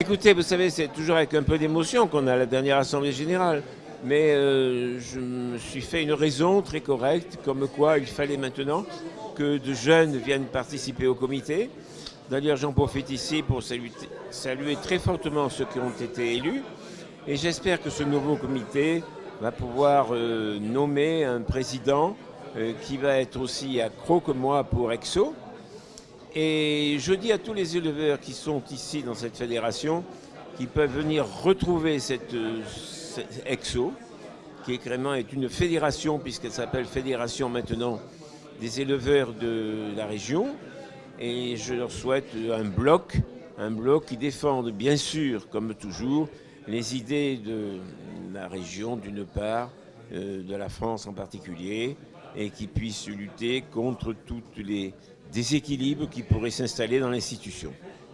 Écoutez, vous savez, c'est toujours avec un peu d'émotion qu'on a la dernière Assemblée Générale. Mais je me suis fait une raison très correcte, comme quoi il fallait maintenant que de jeunes viennent participer au comité. D'ailleurs, j'en profite ici pour saluer très fortement ceux qui ont été élus. Et j'espère que ce nouveau comité va pouvoir nommer un président qui va être aussi accro que moi pour EXO. Et je dis à tous les éleveurs qui sont ici dans cette fédération qu'ils peuvent venir retrouver cette EXO, qui vraiment est une fédération, puisqu'elle s'appelle Fédération maintenant des éleveurs de la région. Et je leur souhaite un bloc qui défende bien sûr, comme toujours, les idées de la région d'une part, de la France en particulier, et qui puisse lutter contre tous les déséquilibres qui pourraient s'installer dans l'institution.